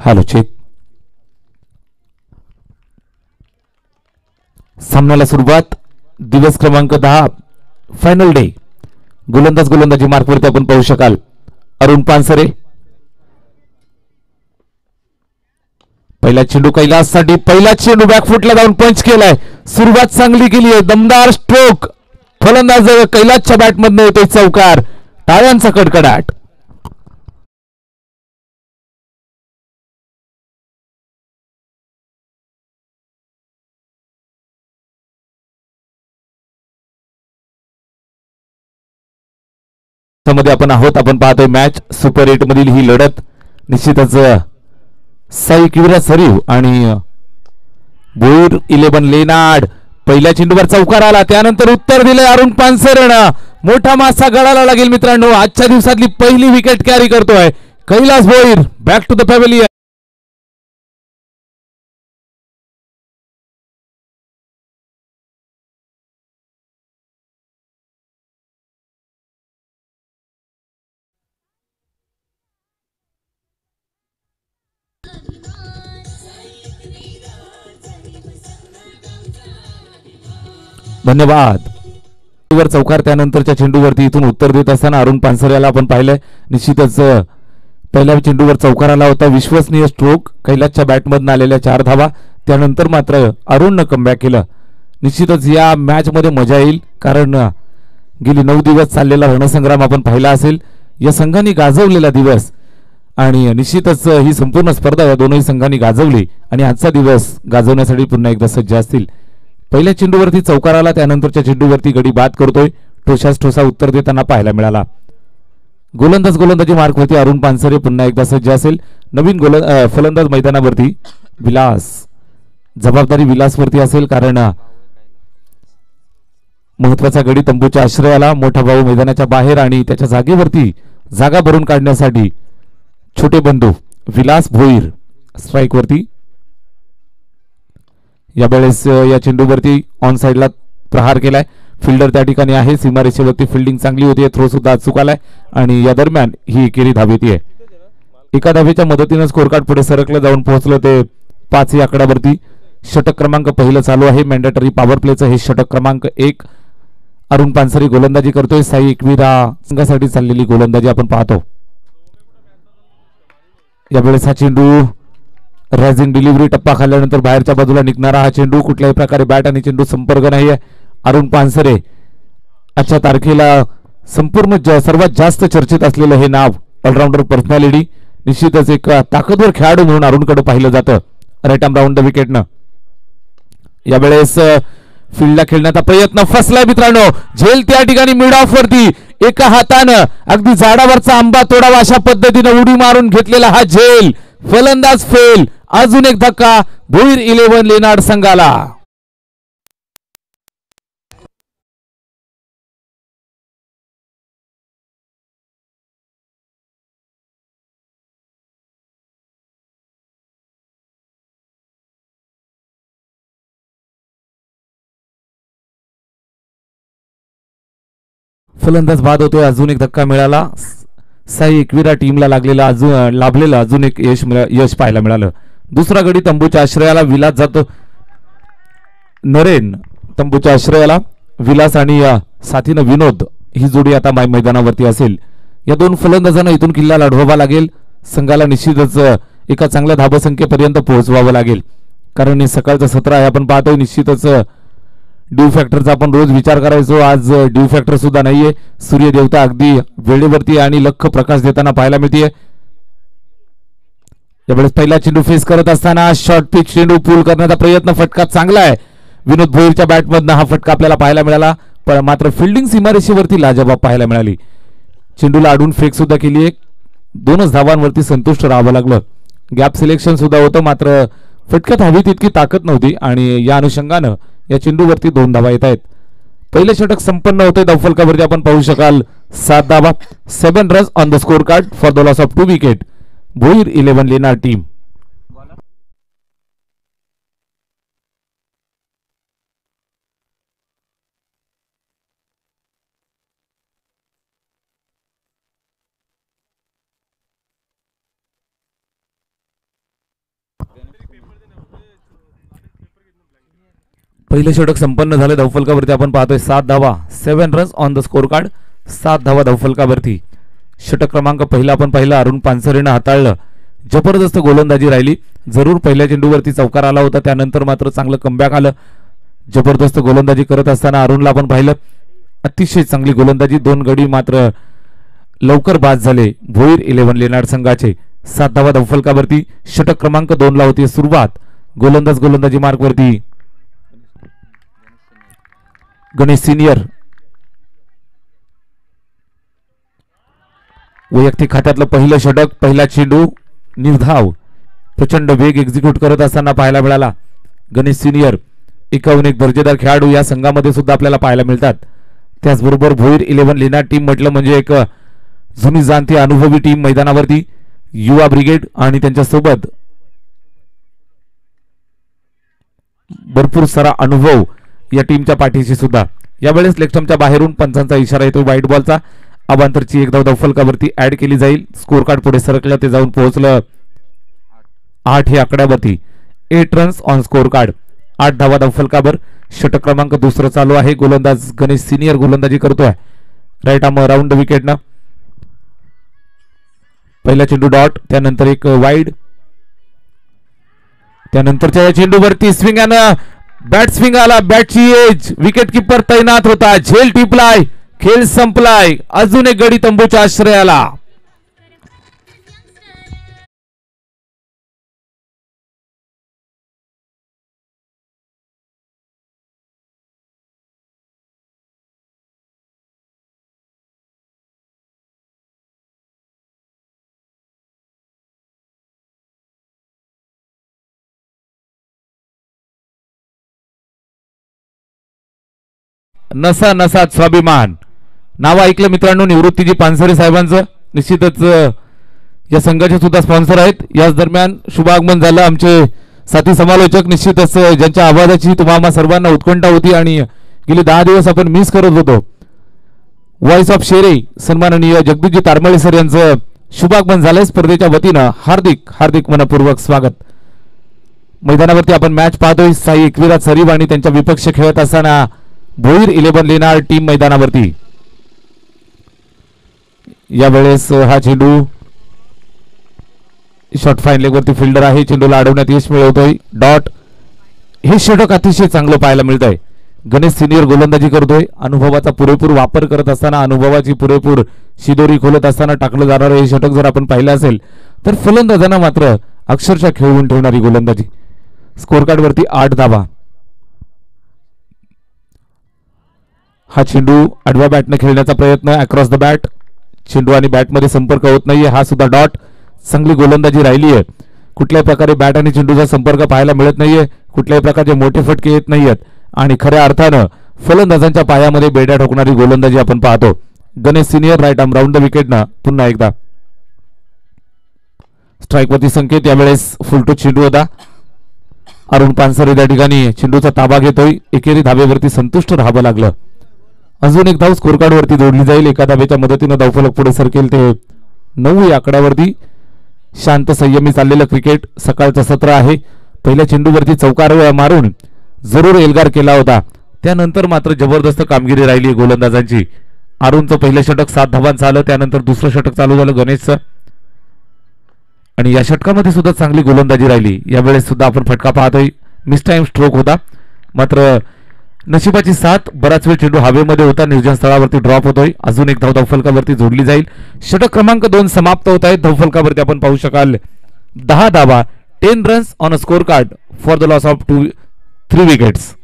Hello check. सामन्याला सुरुवात. दिवस क्रमांक 10 फायनल डे. गोलंदाजी मार्कवरती आपण पाहू शकाल अरुण पानसरे. पहिला चेंडू कैलाससाठी. पहिला चेंडू बॅकफुटला जाऊन पंच केलाय. सुरुवात चांगली केली आहे. दमदार स्ट्रोक. फलंदाज कैलासच्या बॅटमधनं येतोय चौकार. टाळ्यांचा कडकडाट. मध्ये आपण आहोत. आपण पाहतोय मॅच सुपर 8 मधील ही लढत. निश्चितच साई किविरा सरीव आणि भोईर 11 लेनार्ड. पहिल्या चेंडूवर चौकार आला. त्यानंतर उत्तर दिले अरुण पानसरेनं. मोठा मासा गळाला लागेल मित्रांनो. आजच्या दिवसातली पहिली विकेट कॅरी करतोय Kailas Bhoir. Back to the pavilion. धन्यवाद. चौकार. त्यानंतरच्या चेंडूवरती इथून उत्तर देत असताना अरुण पानसरेला आपण पाहिलंय. निश्चितच पहिल्या चेंडूवर चौकार आला होता. विश्वसनीय स्ट्रोक. कैलासच्या बॅटमधून आलेल्या 4 धावा. त्यानंतर मात्र अरुणनं कमबॅक केलं. निश्चितच या मॅच मध्ये मजा येईल, कारण गेली 9 दिवस चाललेला रणसंग्राम आपण पाहिला असेल. या संघांनी गाजवलेला दिवस आणि निश्चितच ही संपूर्ण स्पर्धा या दोनही संघांनी गाजवली आणि आजचा दिवस गाजवण्यासाठी पुन्हा एकदा सज्ज असतील. पहिल्या चेंडूवरती चौकार आला. त्यानंतरच्या चेंडूवरती गडी बाद करतोय. ठोसास ठोसा उत्तर देताना पाहायला मिळाला. गोलंदाजी मार्कवरती अरुण पानसरे पुन्हा एकदा सज्ज असेल. नवीन फलंदाज मैदानावरती विलास. जबाबदारी विलासवरती असेल, कारण महत्वाचा गडी तंबूच्या आश्रयाला. मोठा भाऊ मैदानाच्या बाहेर आणि त्याच्या जागेवरती जागा भरून काढण्यासाठी छोटे बंधू विलास भोईर स्ट्राईक वरती. यावेळेस या चेंडूवरती ऑन साइडला प्रहार केलाय. फिल्डर त्या ठिकाणी आहे. सीमारेषेवरती फिल्डिंग चांगली होती. थ्रो सुद्धा अचूक आलाय आणि या दरम्यान ही एकेरी धावेती आहे. एका धावेच्या मदतीने स्कोर कार्ड पुढे सरकलं जाऊन पोहोचलं ते 5 या आकड्यावरती. षटक क्रमांक पहिलं चालू आहे. मॅन्डेटरी पॉवर प्लेचं हे षटक क्रमांक 1. अरुण पानसरे गोलंदाजी करतोय. साई एकविरा संघासाठी चाललेली गोलंदाजी आपण पाहतो. यावेळेस हा चेंडू रायझिंग डिलिव्हरी टप्पा खाल्ल्यानंतर बाहेरच्या बाजूला निघणारा हा चेंडू. कुठल्याही प्रकारे बॅट आणि चेंडू संपर्क नाहीये. अरुण पानसरे आजच्या तारखेला संपूर्ण सर्वात जास्त चर्चेत असलेलं हे नाव. All-rounder personality. निश्चितच एक ताकदवर खेळाडू म्हणून अरुणकडे पाहिलं जातं. राईट आर्म राऊंड द विकेटनं. यावेळेस फील्डला खेळण्याचा प्रयत्न फसलाय मित्रांनो. झेल त्या ठिकाणी मिड ऑफ वरती एका हातानं अगदी झाडावरचा आंबा तोडावा अशा पद्धतीनं उडी मारून घेतलेला हा झेल. फलंदाज फेल. अजून एक धक्का भोईर 11 लेनार्ड संघाला. फलंदाज बाद होतोय. अजून एक धक्का मिळाला. साई एकविरा टीमला लाभलेलं अजून एक यश पाहायला मिळालं. दुसरा गडी तंबूच्या आश्रयाला. विलास जातो. नरेन तंबूच्या आश्रयाला. विलास आणि साथीनं विनोद ही जोडी आता मैदानावरती असेल. या दोन फलंदाजांना इथून किल्ला लढवावा लागेल. संघाला निश्चितच एका चांगल्या धाबसंख्येपर्यंत पोहोचवावं लागेल, कारण हे सकाळचं सत्र आहे. आपण पाहतोय निश्चितच ड्यू फॅक्टरचा आपण रोज विचार करायचो. आज ड्यू फॅक्टर सुद्धा नाहीये. सूर्य देवता अगदी वेळेवरती आणि लख प्रकाश देताना पाहायला मिळते. यावेळेस पहिला चेंडू फेस करत असताना शॉर्ट पिच चेंडू पूल करण्याचा प्रयत्न. फटका चांगला आहे. विनोद भोईरच्या बॅटमधनं हा फटका आपल्याला पाहायला मिळाला, पण मात्र फिल्डिंग सीमारेषेवरती लाजवाब पाहायला मिळाली. चेंडूला अडून फेक सुद्धा केली. 2च धावांवरती संतुष्ट राहावं लागलं. गॅप सिलेक्शन सुद्धा होतं, मात्र फटक्यात हवी तितकी ताकद नव्हती आणि या अनुषंगानं या चेंडूवरती 2 धावा येत आहेत. पहिले षटक संपन्न होते. धावफलकावरती आपण पाहू शकाल 7 धावा, 7 runs on the score card for the loss of 2 wicket. Bhoir 11 Leonard team. पहिलं षटक संपन्न झाले धावफलकावरती आपण पाहतोय 7 धावा 7 runs on the score card 7 धावा धावफलकावरती. षटक क्रमांक पहिला आपण पाहिला अरुण पानसरेनं हाताळलं. जबरदस्त गोलंदाजी राहिली. जरूर पहिल्या चेंडूवरती चौकार आला होता त्यानंतर मात्र चांगलं कमबॅक आलं. जबरदस्त गोलंदाजी करत असताना अरुणला आपण पाहिलं अतिशय चांगली गोलंदाजी. 2 गडी मात्र लवकर बाद झाले भोईर 11 लेनाड संघाचे. 7 धावा धावफलकावरती. षटक क्रमांक 2 ला होती सुरुवात. गोलंदाजी मार्कवरती गणेश सिनियर. वैयक्तिक खात्यातलं पहिलं षटक पहिला चेंडू निर्धाव प्रचंड वेग एक्झिक्यूट करत असताना पाहायला मिळाला. गणेश सिनियर एकाहून एक दर्जेदार खेळाडू या संघामध्ये सुद्धा आपल्याला पाहायला मिळतात. त्याचबरोबर भोईर 11 लेनाड टीम म्हटलं म्हणजे एक जुनी जाणती अनुभवी टीम मैदानावरती. युवा ब्रिगेड आणि त्यांच्यासोबत भरपूर सारा अनुभव या टीमच्या पाठीशी सुद्धा. यावेळेस लेगस्टंपच्या बाहेरून पंचांचा इशारा येतो वाईट बॉलचा. अबांतरची एक धाव धावफलकावरती ऍड केली जाईल. स्कोर कार्ड पुढे सरकलं ते जाऊन पोहोचलं 8 हे आकड्यावरती. 8 रन्स ऑन स्कोर कार्ड 8 धावा धावफलकावर. षटक क्रमांक दुसरं चालू आहे. गोलंदाज गणेश सिनियर गोलंदाजी करतोय राईट आर्म राऊंड विकेटनं. पहिला चेंडू डॉट त्यानंतर एक वाईड. त्यानंतरच्या या चेंडूवरती स्विंग बॅट स्विंग आला. बॅटची एज विकेट किपर तैनात होता. झेल टिपलाय. खेळ संपलाय. अजून एक गडी तंबूच्या आश्रयाला. नसा नसात स्वाभिमान नाव ऐकलं मित्रांनो. निवृत्तीजी पानसरे साहेबांचं निश्चितच या संघाचे सुद्धा स्पॉन्सर आहेत. याच दरम्यान शुभागमन झालं आमचे साथी समालोचक. निश्चितच ज्यांच्या आवाजाची तुम्हाला सर्वांना उत्कंठा होती आणि गेले 10 दिवस आपण मिस करत होतो. व्हॉइस ऑफ शेरे सन्माननीय जगदीशजी तारमळे सर यांचं शुभागमन झालंय. स्पर्धेच्या वतीनं हार्दिक हार्दिक मनपूर्वक स्वागत. मैदानावरती आपण मॅच पाहतोय. साई एकविरा सरीफ आणि त्यांच्या विपक्ष खेळत असताना भोईर 11 लेनाड टीम मैदानावरती. यावेळेस हा चेंडू शॉर्ट फाईन लेग वरती फिल्डर आहे. चेंडूला अडवण्यात यश मिळवतोय डॉट. हे षटक अतिशय चांगलं पाहायला मिळत आहे. गणेश सिनियर गोलंदाजी करतोय. अनुभवाचा पुरेपूर वापर करत असताना अनुभवाची पुरेपूर शिदोरी खोलत असताना टाकलं जाणारं हे षटक जर आपण पाहिलं असेल तर फलंदाजांना मात्र अक्षरशः खेळवून ठेवणारी गोलंदाजी. स्कोर कार्ड वरती 8 धावा. हा चेंडू आडव्या बॅटने खेळण्याचा प्रयत्न अक्रॉस द बॅट. चेंडू आणि बॅटमध्ये संपर्क होत नाहीये. हा सुद्धा डॉट. चांगली गोलंदाजी राहिली आहे. कुठल्याही प्रकारे बॅट आणि चेंडूचा संपर्क पाहायला मिळत नाहीये. कुठल्याही प्रकारचे मोठे फटके येत नाहीयेत आणि खऱ्या अर्थानं फलंदाजांच्या पायामध्ये बेड्या ठोकणारी गोलंदाजी आपण पाहतो. Ganesh senior right arm round the विकेटनं पुन्हा एकदा स्ट्राईकवरती संकेत. यावेळेस फुलटूथ चेंडू होता. अरुण पानसरे त्या ठिकाणी चेंडूचा ताबा घेतोय. एकेरी धाबेवरती संतुष्ट राहावं लागलं. अजून एक धाव स्कोर कार्ड वरती जोडली जाईल. एका धावेच्या मदतीनं धावफलक पुढे सरकेल ते 9 या आकड्यावरती. शांत संयमी चाललेलं क्रिकेट सकाळचं सत्र आहे. पहिल्या चेंडूवरती चौकार मारून जरूर एल्गार केला होता. त्यानंतर मात्र जबरदस्त कामगिरी राहिली गोलंदाजांची. अरुणचं पहिलं षटक 7 धावांचं आलं. त्यानंतर दुसरं षटक चालू झालं गणेशचं आणि या षटकामध्ये सुद्धा चांगली गोलंदाजी राहिली. यावेळेस सुद्धा आपण फटका पाहतोय. मिस टाइम स्ट्रोक होता मात्र नशिबाची साथ. बराच वेळ चेंडू हवेमध्ये होता. निर्जन स्थळावरती ड्रॉप होतोय. अजून एक धाव धावफलकावरती जोडली जाईल. षटक क्रमांक 2 समाप्त होत आहे. धावफलकावरती आपण पाहू शकाल 10 धावा 10 runs on a score card for the loss of 3 wickets.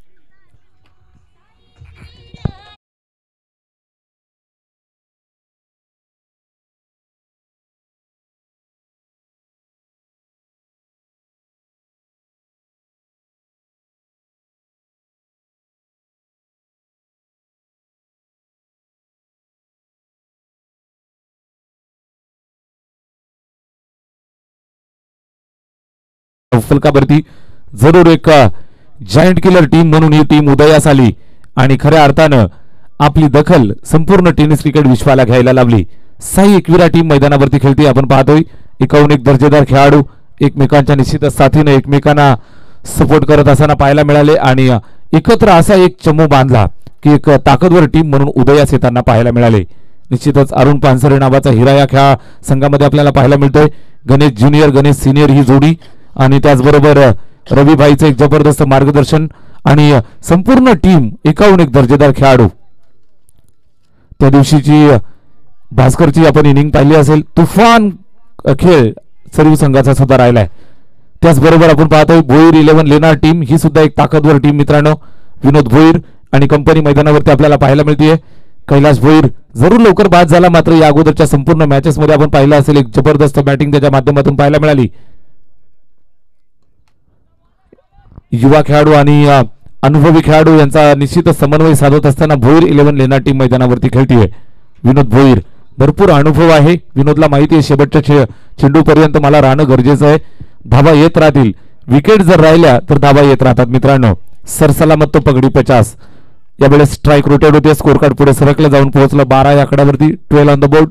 फलकावरती जरूर एक जायंट किलर टीम म्हणून ही टीम उदयास आली आणि खऱ्या अर्थानं आपली दखल संपूर्ण टेनिस क्रिकेट विश्वाला घ्यायला लावली. साई एकविरा टीम मैदानावरती खेळते. आपण पाहतोय एकाहून एक दर्जेदार खेळाडू एकमेकांच्या निश्चित साथीने एकमेकांना सपोर्ट करत असताना पाहायला मिळाले आणि एकत्र असा एक चमू बांधला की एक ताकदवर टीम म्हणून उदयास येताना पाहायला मिळाले. निश्चितच अरुण पानसरे नावाचा हिरा या खेळा संघामध्ये आपल्याला पाहायला मिळतोय. गणेश ज्युनियर गणेश सिनियर ही जोडी आणि त्याचबरोबर रविभाईचं एक जबरदस्त मार्गदर्शन आणि संपूर्ण टीम एकाहून एक दर्जेदार खेळाडू. त्या दिवशीची भास्करची आपण इनिंग पाहिली असेल. तुफान खेळ सर्व संघाचा सुद्धा राहिलाय. त्याचबरोबर आपण पाहतोय भोईर 11 लेणार टीम ही सुद्धा एक ताकदवर टीम मित्रांनो. विनोद भोईर आणि कंपनी मैदानावरती आपल्याला पाहायला मिळते. कैलाश भोईर जरूर लवकर बाद झाला, मात्र या अगोदरच्या संपूर्ण मॅचेस मध्ये आपण पाहिलं असेल एक जबरदस्त बॅटिंग त्याच्या माध्यमातून पाहायला मिळाली. युवा खेळाडू आणि अनुभवी खेळाडू यांचा निश्चितच समन्वय साधत असताना भोईर 11 लेणार टीम मैदानावरती खेळतीये. विनोद भोईर भरपूर अनुभव आहे. विनोदला माहिती आहे शेवटच्या चेंडूपर्यंत मला राहणं गरजेचं आहे. धाबा येत राहतील, विकेट जर राहिल्या तर धाबा येत राहतात मित्रांनो. सरसलामत तो पगडी 50. यावेळेस स्ट्राइक रोटेट होते. स्कोर कार्ड पुढे सरकलं जाऊन पोहोचलं 12 या आकड्यावरती. 12 ऑन द बोर्ड.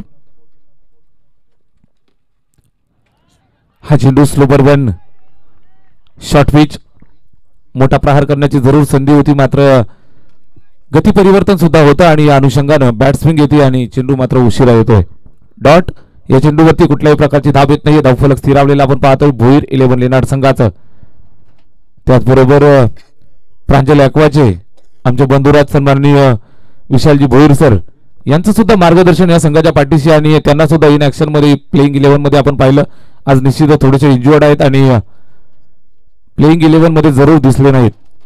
हा चेंडू स्लोपर वन शॉर्ट पिच. मोठा प्रहार करण्याची जरूर संधी होती, मात्र गती परिवर्तन सुद्धा होतं आणि या अनुषंगानं बॅट्सस्विंग येते आणि चेंडू मात्र उशिरा येतोय. डॉट. या चेंडूवरती कुठल्याही प्रकारची धाब येत नाहीये. धावफलक स्थिरावलेला आपण पाहतोय भोईर 11 लेनार्ड संघाचं. त्याचबरोबर प्रांजल ॲक्वाचे आमचे बंधुराज सन्माननीय विशालजी भोईर सर यांचं सुद्धा मार्गदर्शन या संघाच्या पाठीशी आणि त्यांना सुद्धा इन ऍक्शन मध्ये प्लेइंग 11 मध्ये आपण पाहिलं. आज निश्चितच थोडेसे इंजुअर्ड आहेत आणि प्लेइंग 11 मध्ये जरूर दिसले नाहीत.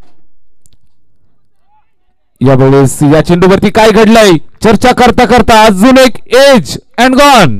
यावेळेस या चेंडूवरती काय घडलंय चर्चा करता करता अजून एक एज अँड गॉन.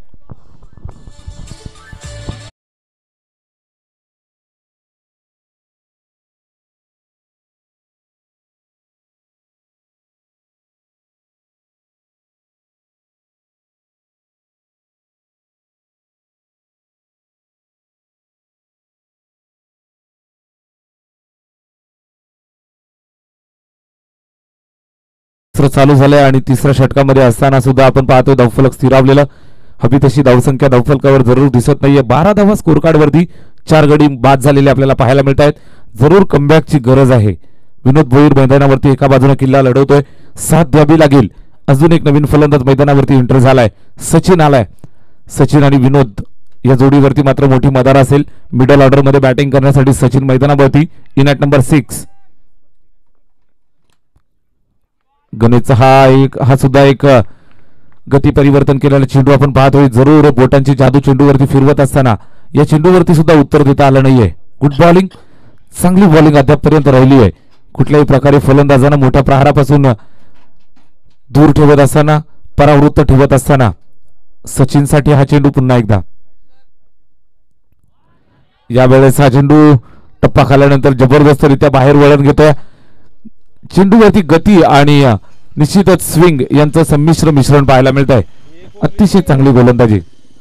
चालू झालंय आणि तिसऱ्या षटकामध्ये असताना सुद्धा आपण पाहतोय धावफलक स्थिरावलेलं. हवी तशी धावसंख्या धावफलकावर जरूर दिसत नाहीये. 12 धावा स्कोर कार्ड वरती 4 गडी बाद झालेले आपल्याला पाहायला मिळत आहेत. जरूर कमबॅकची गरज आहे. विनोद भोईर मैदानावरती एका बाजूने किल्ला लढवतोय. साथ द्यावी लागेल. अजून एक नवीन फलंदाज मैदानावरती एंटर झालाय. सचिन आलाय. सचिन आणि विनोद या जोडीवरती मात्र मोठी मदार असेल. मिडल ऑर्डर मध्ये बॅटिंग करण्यासाठी सचिन मैदानावरती इन ॲट नंबर 6. गणेशचा हा सुद्धा एक गती परिवर्तन केलेला चेंडू आपण पाहतोय. जरूर बोटांची जादू चेंडूवरती फिरवत असताना या चेंडूवरती सुद्धा उत्तर देता आलं नाहीये. गुड बॉलिंग, चांगली बॉलिंग अद्यापपर्यंत राहिली आहे. कुठल्याही प्रकारे फलंदाजांना मोठ्या प्रहारापासून दूर ठेवत असताना परावृत्त ठेवत असताना सचिनसाठी हा चेंडू पुन्हा एकदा. यावेळेस हा चेंडू टप्पा खाल्यानंतर जबरदस्तरित्या बाहेर वळण घेतोय. चेंडूवरती गती आणि निश्चितच स्विंग यांचं संमिश्र मिश्रण पाहायला मिळत आहे. अतिशय चांगली गोलंदाजी.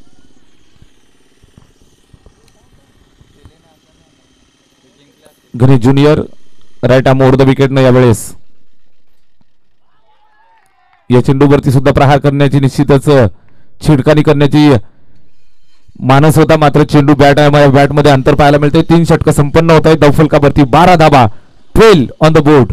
Ganesh junior right arm over the wicket न यावेळेस या चेंडूवरती सुद्धा प्रहार करण्याची निश्चितच छिडकानी करण्याची मानस होता, मात्र चेंडू बॅटमध्ये अंतर पाहायला मिळते. 3 षटक संपन्न होत आहेत. धावफलकावरती 12 धाबा. 12 ऑन द बोर्ड.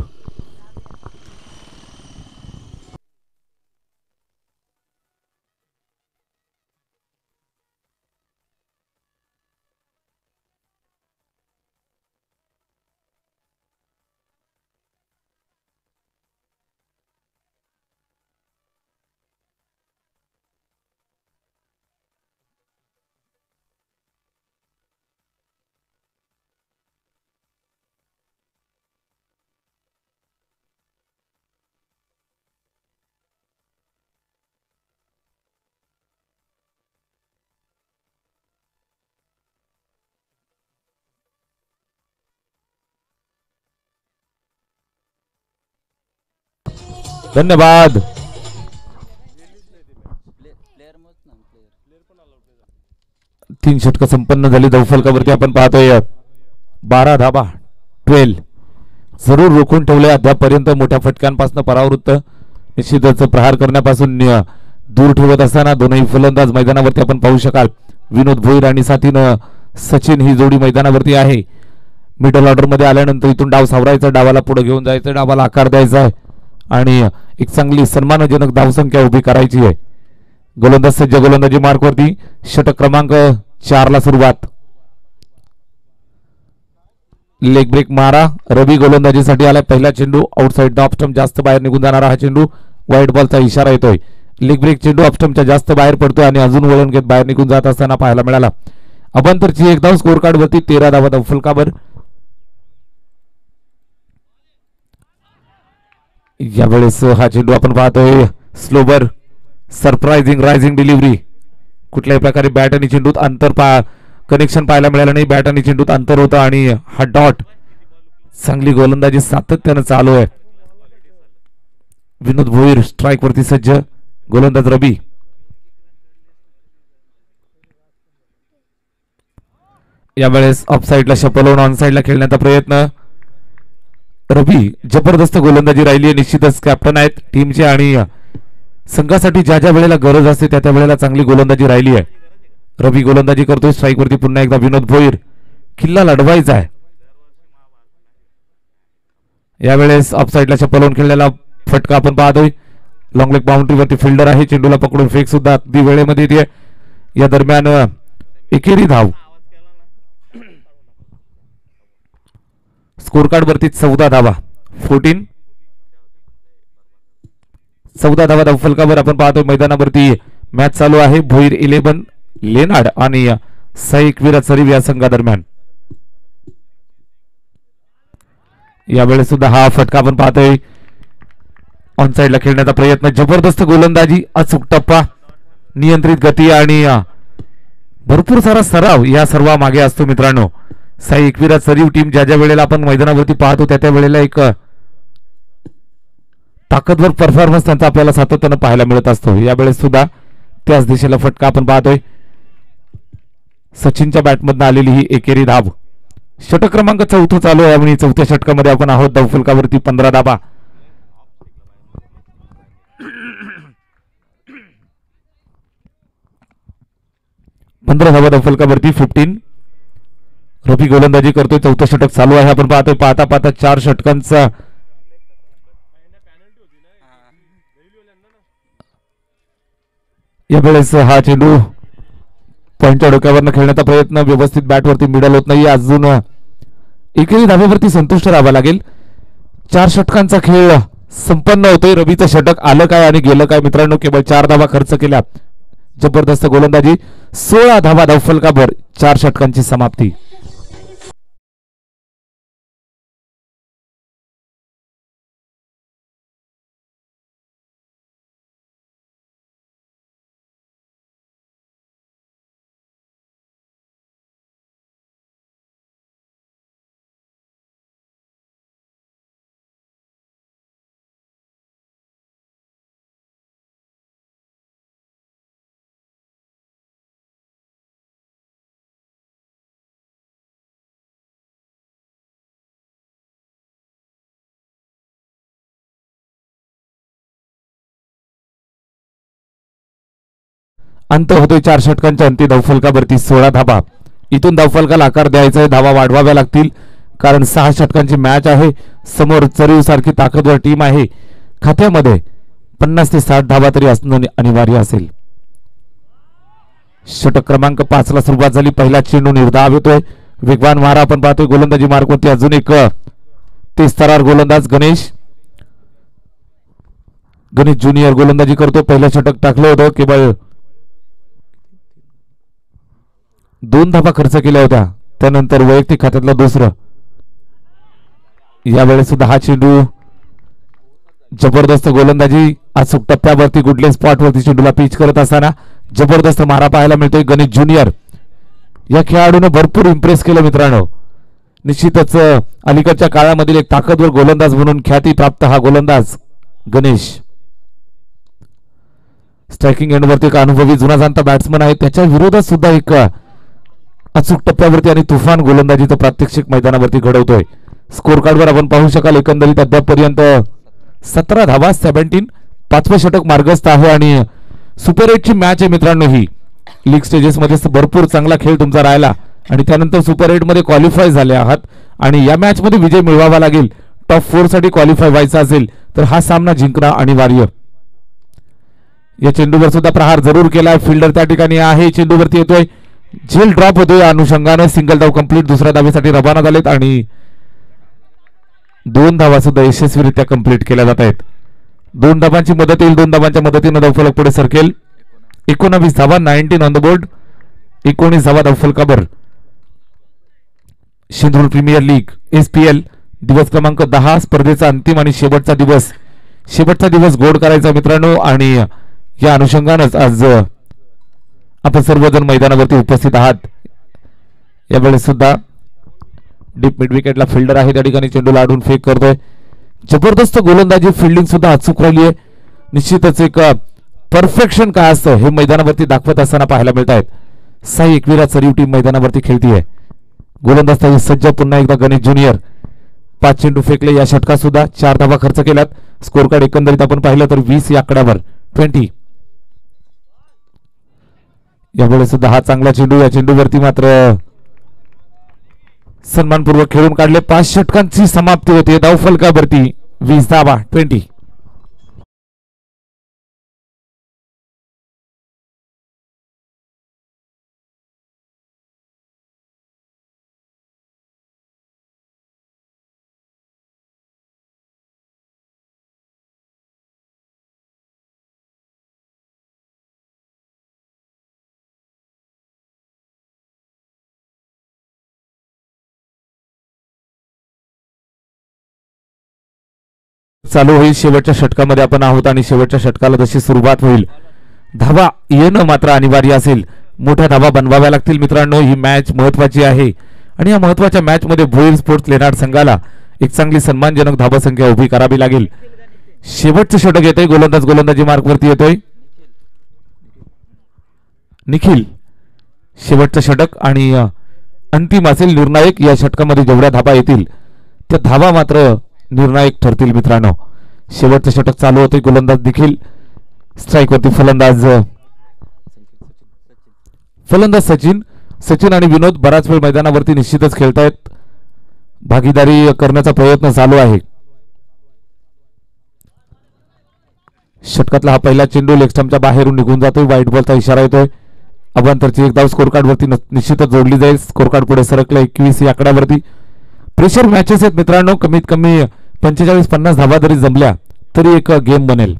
धन्यवाद. तीन षटक संपन्न झाली. धावफलकावरती आपण पाहतोय 12 धाबा. 12 जरूर रोखून ठेवले. अद्यापर्यंत मोठ्या फटक्यांपासून परावृत्त निश्चितच प्रहार करण्यापासून दूर ठेवत असताना दोनही फलंदाज मैदानावरती आपण पाहू शकाल. विनोद भोईर आणि साथीनं सचिन ही जोडी मैदानावरती आहे. मिडल ऑर्डर मध्ये आल्यानंतर इथून डाव सावरायचा, डावाला पुढे घेऊन जायचं, डावाला आकार द्यायचा आहे आणि एक चांगली सन्मानजनक धावसंख्या उभी करायची आहे. गोलंदाज सज्ज, गोलंदाजी मार्कवरती. षटक क्रमांक 4 ला सुरुवात. लेग ब्रेक मारा. रवी गोलंदाजीसाठी आला. पहिला चेंडू आउटसाइड द ऑफ स्टंप, जास्त बाहेर निघून जाणारा हा चेंडू. व्हाईट बॉलचा इशारा येतोय. लेग ब्रेक चेंडू ऑफ स्टंपच्या जास्त बाहेर पडतोय आणि अजून वळण घेत बाहेर निघून जात असताना पाहायला मिळाला. अभ्यंतरची एक धाव. स्कोर कार्ड वरती 13 धावा धावफलकावर. यावेळेस हा चेंडू आपण पाहतोय स्लोबर सरप्राइझिंग रायझिंग डिलिव्हरी. कुठल्याही प्रकारे बॅट आणि चेंडूत अंतर कनेक्शन पाहायला मिळालं नाही. बॅट आणि चेंडूत अंतर होतं आणि हा डॉट. चांगली गोलंदाजी सातत्यानं चालू आहे. विनोद भोईर स्ट्राईक वरती सज्ज. गोलंदाज रवी. यावेळेस ऑफ साइडला शपलवून ऑन साइडला खेळण्याचा प्रयत्न. रवी जबरदस्त गोलंदाजी राहिली आहे. निश्चितच कॅप्टन आहेत टीमचे आणि संघासाठी ज्या ज्या वेळेला गरज असते त्या त्या वेळेला चांगली गोलंदाजी राहिली आहे. रवी गोलंदाजी करतोय. स्ट्राईक वरती पुन्हा एकदा विनोद भोईर. किल्ला लढवायचा आहे. यावेळेस ऑफ साइडला शपलवून खेळलेला फटका आपण पाहतोय. लॉंग लेग बाउंड्रीवरती फिल्डर आहे. चेंडूला पकडून फेक सुद्धा अगदी वेळेमध्ये येते. या दरम्यान एकेरी धाव. स्कोर कार्ड वरती 14 धावा. 14 धावा धावफलकावर आपण पाहतोय. मैदानावरती मॅच चालू आहे. भोईर 11, लेनार्ड आणि साईक विराज सरीफ या संघादरम्यान. यावेळेस सुद्धा हा फटका आपण पाहतोय. ऑन साइडला खेळण्याचा प्रयत्न. जबरदस्त गोलंदाजी, अचूक टप्पा, नियंत्रित गती आणि भरपूर सारा सराव या सर्व मागे असतो मित्रांनो. साई एकविराज सरीव टीम ज्या ज्या वेळेला आपण मैदानावरती पाहतो त्या त्या वेळेला एक ताकदवर परफॉर्मन्स त्यांचा आपल्याला सातत्यानं पाहायला मिळत असतो. यावेळेस सुद्धा त्याच दिशेला फटका आपण पाहतोय. सचिनच्या बॅटमधून आलेली ही एकेरी धाव. षटक क्रमांक 4 चालू आहे आणि 4थ्या षटकामध्ये आपण आहोत. धावफलकावरती 15 धावा. 15 धावा धावफलकावरती 15. रवी गोलंदाजी करतोय. 4थं षटक चालू आहे आपण पाहतोय. पाहता पाहता 4 षटकांचा यावेळेस हा चेंडू पॉइंटच्या डोक्यावरनं खेळण्याचा प्रयत्न. व्यवस्थित बॅटवरती मिडल होत नाही. अजून एकेरी धावेवरती संतुष्ट राहावं लागेल. 4 षटकांचा खेळ संपन्न होतोय. रवीचं षटक आलं काय आणि गेलं काय मित्रांनो. केवळ 4 धावा खर्च केल्या. जबरदस्त गोलंदाजी. 16 धावा धावफलकावर. 4 षटकांची समाप्ती. अंत होतोय 4 षटकांच्या अंती. धावफलकावरती 16 धावा. इथून धावफलकाला आकार द्यायचा आहे. धावा वाढवाव्या लागतील कारण 6 षटकांची मॅच आहे. समोर चरीव सारखी ताकदवर टीम आहे. खात्यामध्ये 50 ते 60 धावा तरी असणं अनिवार्य असेल. षटक क्रमांक 5 ला सुरुवात झाली. पहिला चेंडू निर्धाव येतोय. वेगवान मारा आपण पाहतोय. गोलंदाजी मार्कवरती अजून एक तेज तरार गोलंदाज गणेश ज्युनियर गोलंदाजी करतो. पहिलं षटक टाकलं होतं. केवळ 2 धावा खर्च केल्या होत्या. त्यानंतर वैयक्तिक खात्यातलं दुसरं. यावेळेस सुद्धा हा चेंडू जबरदस्त गोलंदाजी. अचूक टप्प्यावरती गुडले स्पॉटवरती चेंडूला पिच करत असताना जबरदस्त मारा पाहायला मिळतोय. गणेश ज्युनियर या खेळाडूने भरपूर इम्प्रेस केलं मित्रांनो. निश्चितच अलीकडच्या काळामधील एक ताकदवर गोलंदाज म्हणून ख्याती प्राप्त हा गोलंदाज गणेश. स्ट्रायकिंग एंडवरती एक अनुभवी जुना जाणता बॅट्समन आहे. त्याच्या विरोधात सुद्धा एक अचूक टप्प्यावरती आणि तुफान गोलंदाजीचं प्रात्यक्षिक मैदानावरती घडवतोय. स्कोर कार्डवर आपण पाहू शकाल एकंदरीत अद्यापपर्यंत 17 धावा 17. 5वं षटक मार्गस्थ आहे आणि सुपर 8ची मॅच आहे मित्रांनो. ही लीग स्टेजेस मध्ये भरपूर चांगला खेळ तुमचा राहिला आणि त्यानंतर सुपर 8 मध्ये क्वालिफाय झाले आहात आणि या मॅच मध्ये विजय मिळवावा लागेल. टॉप 4 साठी क्वालिफाय व्हायचा असेल तर हा सामना जिंकणं अनिवार्य. या चेंडूवर सुद्धा प्रहार जरूर केला. फिल्डर त्या ठिकाणी आहे. चेंडूवरती येतोय. झेल ड्रॉप होतोय. अनुषंगाने सिंगल धाव कंप्लीट. दुसऱ्या धावेसाठी रवाना झालेत आणि 2 धावा सुद्धा यशस्वीरित्या कंप्लीट केल्या जात आहेत. 2 धावांची मदत येईल. 2 धावांच्या मदतीने धावफलक पुढे सरकेल. 19 धावा. 19 ऑन द बोर्ड. 19 धावा धावफलकावर. सिंधुदुर्ग प्रीमियर लीग SPL दिवस क्रमांक 10 स्पर्धेचा अंतिम आणि शेवटचा दिवस गोड करायचा मित्रांनो. आणि या अनुषंगानेच आज आपण सर्वजण मैदानावरती उपस्थित आहात. यावेळेस सुद्धा डीप मिड विकेटला फिल्डर आहे. त्या ठिकाणी चेंडूला आडून फेक करतोय. जबरदस्त गोलंदाजी. फिल्डिंग सुद्धा अचूक राहिली आहे. निश्चितच एक परफेक्शन काय असतं हे मैदानावरती दाखवत असताना पाहायला मिळत आहेत. साई एकविरा सरीव टीम मैदानावरती खेळतीये. गोलंदाज सज्ज पुन्हा एकदा गणेश ज्युनियर. 5 चेंडू फेकले. या षटकात सुद्धा 4 धावा खर्च केल्यात. स्कोर कार्ड एकंदरीत आपण पाहिलं तर 20 या आकड्यावर 20. यावेळेस सुद्धा हा चांगला चेंडू. या चेंडूवरती मात्र सन्मानपूर्वक खेळून काढले. 5 षटकांची समाप्ती होते. धावफलकावरती 20 धावा 20. चालू होईल. शेवटच्या षटकामध्ये आपण आहोत आणि शेवटच्या षटकाला जशी सुरुवात होईल धावा येणं मात्र अनिवार्य असेल. मोठ्या धावा बनवाव्या लागतील मित्रांनो. ही मॅच महत्वाची आहे आणि या महत्वाच्या मॅच मध्ये भोईर स्पोर्ट्स लेनाड संघाला एक चांगली सन्मानजनक धावसंख्या उभी करावी लागेल. शेवटचं षटक येतंय. गोलंदाजी मार्क वरती येतोय. निखिल शेवटचं षटक आणि अंतिम असेल निर्णायक. या षटकामध्ये जेवढ्या धावा येतील त्या धावा मात्र निर्णायक ठरतील मित्रांनो. शेवटचं षटक चालू होते. गोलंदाज देखील स्ट्राइक वरती. फलंदाज सचिन आणि विनोद बराच वेळ मैदानावरती निश्चितच खेळतायत. भागीदारी करण्याचा प्रयत्न चालू आहे. षटकातला हा पहिला चेंडू लेग स्टंपच्या बाहेरून निघून जातोय. व्हाईट बॉलचा इशारा येतोय. अभ्यंतरची एक धाव स्कोर कार्ड वरती निश्चितच जोडली जाईल. स्कोर कार्ड पुढे सरकलं 21 या आकड्यावरती. प्रेशर मॅचेस आहेत मित्रांनो. कमीत कमी 45-50 धावा जरी जमल्या तरी एक गेम बनेल.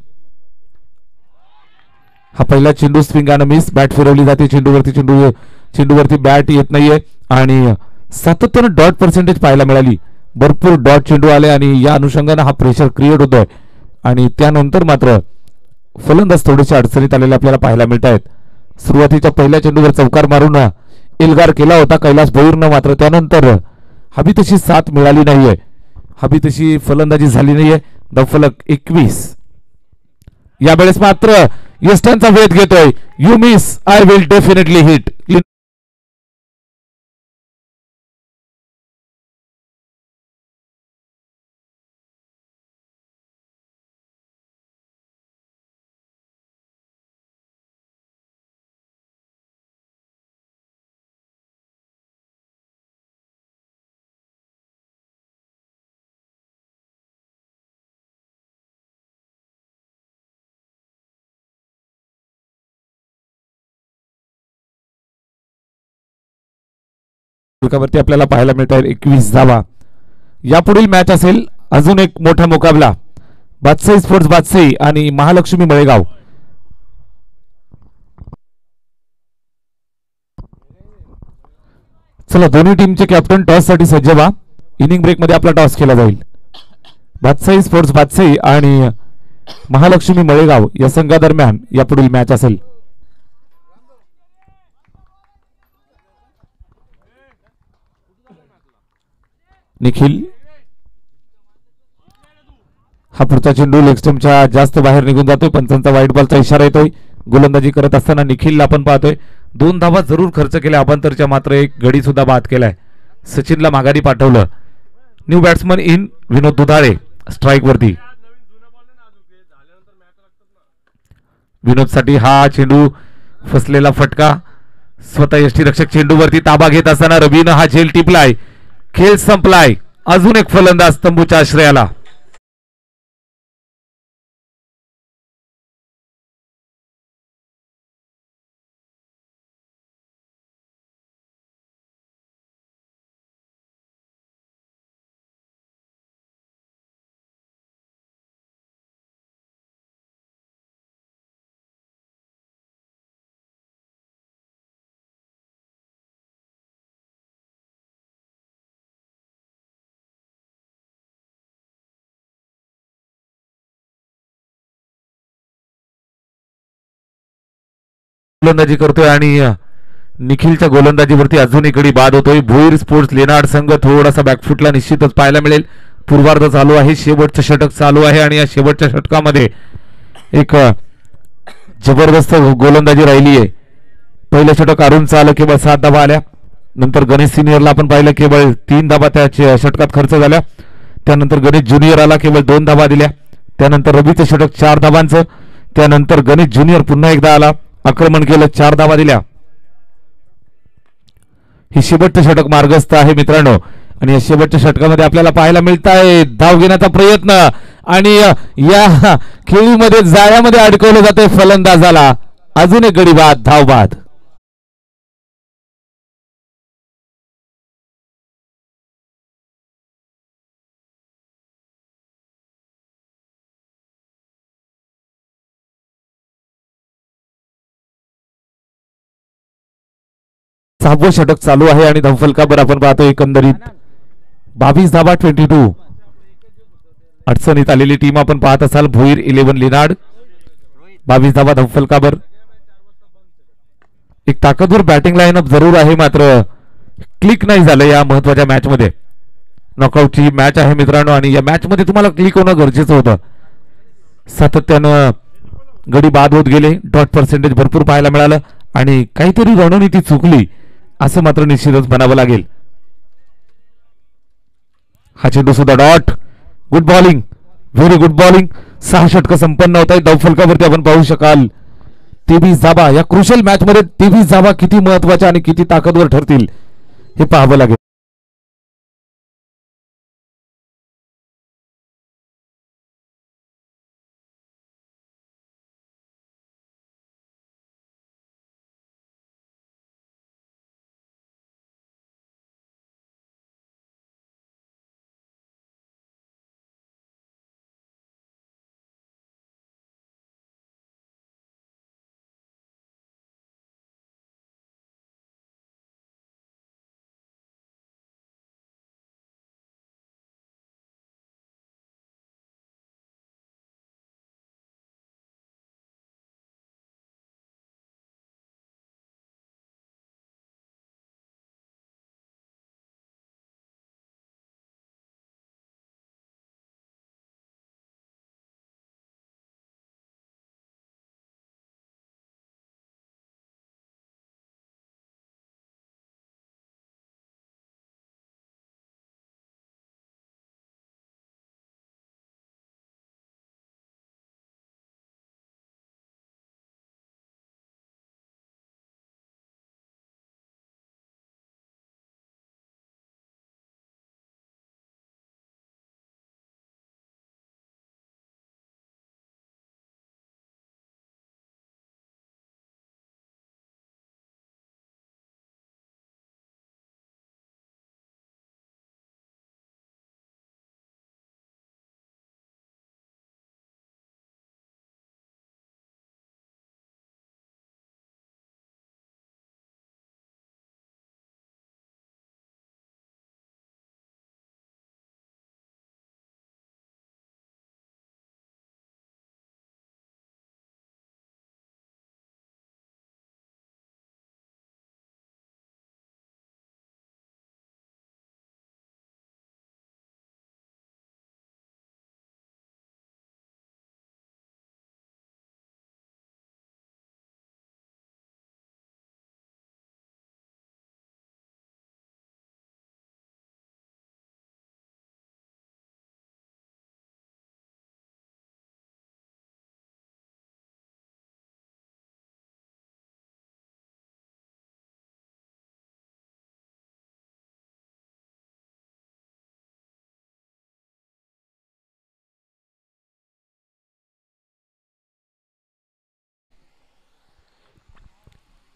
हा पहिला चेंडू स्विंगानं मिस. बॅट फिरवली जाते. चेंडूवरती बॅट येत नाहीये आणि सातत्यानं डॉट पर्सेंटेज पाहायला मिळाली. भरपूर डॉट चेंडू आले आणि या अनुषंगाने हा प्रेशर क्रिएट होतोय आणि त्यानंतर मात्र फलंदाज थोडेसे अडचणीत आलेले आपल्याला पाहायला मिळत आहेत. सुरुवातीच्या पहिल्या चेंडूवर चौकार मारून एल्गार केला होता कैलास भोईरनं. मात्र त्यानंतर हवी तशी साथ मिळाली नाहीये. हवी तशी फलंदाजी झाली नाहीये. धावफलक 21. यावेळेस मात्र यस्टनचा वेध घेतोय. You miss I will definitely hit. वरती आपल्याला पाहायला मिळत आहे 21 धावा. यापुढील मॅच असेल अजून एक मोठा मुकाबला. बादशाही स्पोर्ट्स बादशाही आणि महालक्ष्मी मळेगाव. चला दोन्ही टीमचे कॅप्टन टॉस साठी सज्ज व्हा. इनिंग ब्रेक मध्ये आपला टॉस केला जाईल. बादशाही स्पोर्ट्स बादशाही आणि महालक्ष्मी मळेगाव या संघादरम्यान यापुढील मॅच असेल. निखिल हा पुढचा चेंडू लेग स्टंपच्या जास्त बाहेर निघून जातोय. पंचांचा व्हाईट बॉलचा इशारा येतोय. गोलंदाजी करत असताना निखिलला आपण पाहतोय. 2 धावा जरूर खर्च केल्या. अभ्यंतरच्या मात्र एक गडी सुद्धा बाद केलाय. सचिनला माघारी पाठवलं. New batsman in Vinod Dudhale strike वरती. विनोद साठी हा चेंडू फसलेला फटका. स्वतः यष्टीरक्षक चेंडूवरती ताबा घेत असताना रवीनं हा झेल टिपलाय. खेळ संपलाय. अजून एक फलंदाज तंबूच्या आश्रयाला. गोलंदाजी करतोय आणि निखिलच्या गोलंदाजीवरती अजून एक गडी बाद होतोय. भोईर स्पोर्ट्स लेनार्ड संघ थोडासा बॅकफुटला निश्चितच पाहायला मिळेल. पूर्वार्ध चालू आहे, शेवटचं षटक चालू आहे आणि या शेवटच्या षटकामध्ये एक जबरदस्त गोलंदाजी राहिली आहे. पहिलं षटक अरुणचं आलं, केवळ 7 धाबा आल्या. नंतर गणेश सिनियरला आपण पाहिलं, केवळ 3 धाबा त्या षटकात खर्च झाल्या. त्यानंतर गणेश ज्युनियर आला, केवळ 2 धाबा दिल्या. त्यानंतर रवीचं षटक 4 धाबांचं. त्यानंतर गणेश ज्युनियर पुन्हा एकदा आला, आक्रमण केलं, 4 धाबा दिल्या. ही शेवटचं षटक मार्गस्थ आहे मित्रांनो आणि या शेवटच्या षटकामध्ये आपल्याला पाहायला मिळत आहे धाव घेण्याचा प्रयत्न आणि या खेळीमध्ये जाळ्यामध्ये अडकवलं जाते फलंदाजाला. अजून एक गडी बाद, धाव बाद. सहावं षटक चालू आहे आणि धावफलकावर आपण पाहतो एकंदरीत 22 धाबा 22. अडचणीत आलेली टीम आपण पाहत असाल, भोईर 11 लिनाड. 22 धाबा धावफलकावर. एक ताकदवर बॅटिंग लाईनअप जरूर आहे, मात्र क्लिक नाही झालं या महत्वाच्या मॅच मध्ये. नॉकआउटची मॅच आहे मित्रांनो आणि या मॅच मध्ये तुम्हाला क्लिक होणं गरजेचं होतं. सातत्यानं गडी बाद होत गेले, डॉट पर्सेंटेज भरपूर पाहायला मिळालं आणि काहीतरी रणनीती चुकली असं मात्र निश्चितच म्हणावं लागेल. हा चेंडू सुद्धा dot. Good bowling, very good bowling. 6 षटकं संपन्न होत आहेत. धावफलकावरती आपण पाहू शकाल 23 धाबा. या क्रुशल मॅच मध्ये 23 धाबा किती महत्वाच्या आणि किती ताकदवर ठरतील हे पाहावं लागेल.